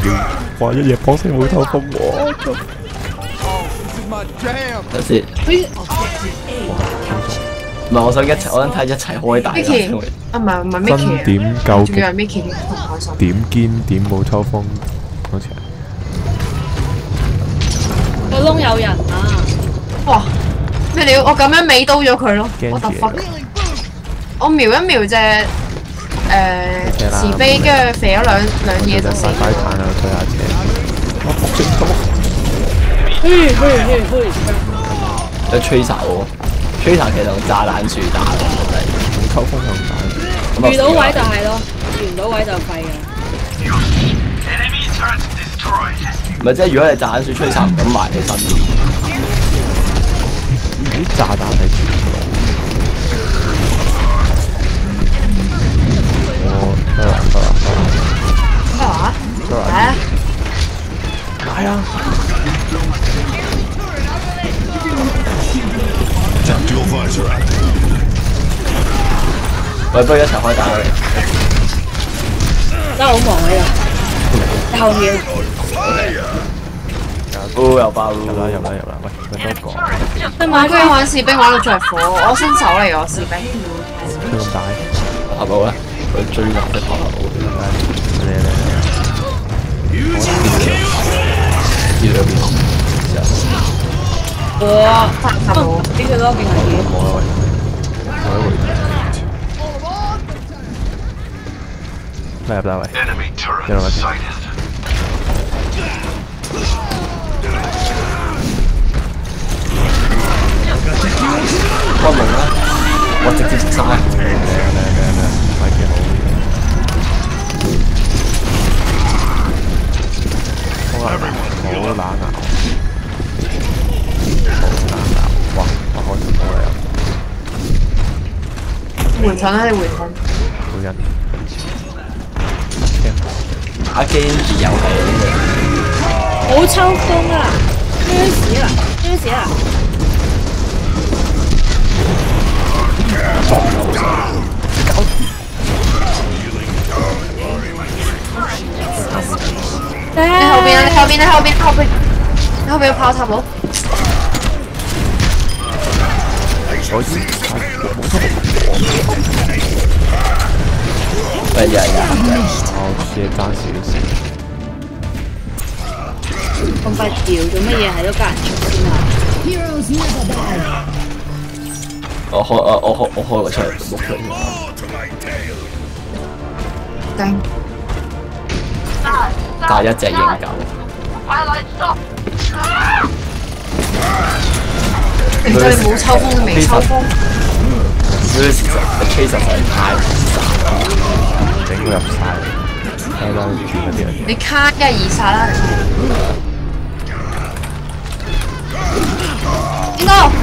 哇！一夜幫死冇偷風喎。 等先。唔係，我想睇一齊開大。 Mickey 啊，唔係 Mickey 真點救仲要係 Mickey 點唔開心？ 點堅點冇抽風，好似個窿有人啊！ 哇！咩料？我咁樣尾刀咗佢咯，我突忽！我瞄一瞄隻是非，跟住肥咗兩嘢就死。 快彈啊！推下車。我仆住有吹手喎，吹手其實用炸彈樹打咯，真係冇抽風又唔打。 遇到位就係咯，遇唔到位就廢㗎。 唔係即係如果你炸彈樹吹手唔敢埋你身邊。 啲炸彈係全部。得啦。 咩話？係啊！ 係啊！ 喂，不如一齊開打啦！ 真係好忙喺度，後面。 又爆入啦！ 喂，多講。 我居然玩士兵玩到着火，我新手嚟喎士兵。 佢咁大， 下部咧，佢追入隻頭腦。呢兩邊。 哇！呢個都勁危險。 冇啦喂，我一回。入啦喂，入啦喂。 開門啦！我直接食晒。 快幾好。好難熬。哇！我開始過嚟啊！ 回盾啊！你回盾。 好人。 打機又係呢個。 好抽風啊！追死啦！ 你後邊有炮塔佬。 我只係爭少少。 咁快掉做乜嘢？喺度加人出先啊！ 我開個出嚟碌佢。 頂。 帶一隻應狗。 其實你冇抽風，你未抽風。 其實係太整佢入晒，睇啦住嗰啲人。 你卡一二殺啦！邊個？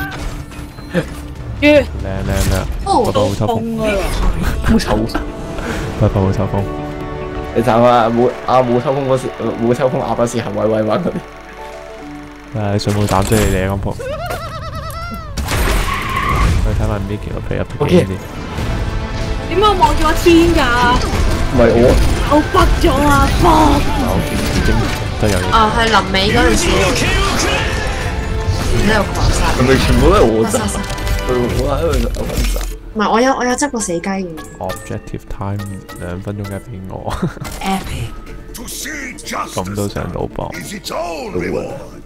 靚，我都好抽風。 冇抽風。 不過冇抽風。 你睇下冇抽風嗰時，冇抽風鴨嗰時係威威溫嗰啲。 水母膽追你哋咁仆。我睇埋 Mickey 個皮入邊啲。 點解我望住我天㗎？ 唔係我。 我北咗啊！ 已經都有嘢。 啊，係臨尾嗰陣時，然之後狂殺。 係咪全部都係我殺？我喺度揾殺。 唔係，我有執過死雞嘅。 Objective time 2分鐘嘅俾我。 Epic。 咁都上到榜。